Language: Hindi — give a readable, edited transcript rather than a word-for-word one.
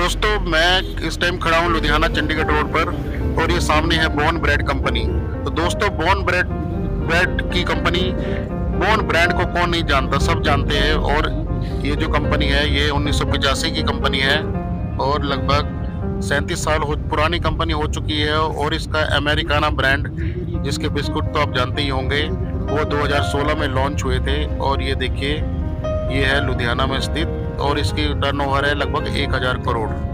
दोस्तों मैं इस टाइम खड़ा हूँ लुधियाना चंडीगढ़ रोड पर और ये सामने है बॉर्न ब्रेड कंपनी। तो दोस्तों बॉर्न ब्रेड की कंपनी, बॉर्न ब्रांड को कौन नहीं जानता, सब जानते हैं। और ये जो कंपनी है ये 1985 की कंपनी है और लगभग 37 साल पुरानी कंपनी हो चुकी है। और इसका अमेरिकाना ब्रांड, जिसके बिस्कुट तो आप जानते ही होंगे, वो 2016 में लॉन्च हुए थे। और ये देखिए, ये है लुधियाना में स्थित और इसकी टर्नओवर है लगभग 1000 करोड़।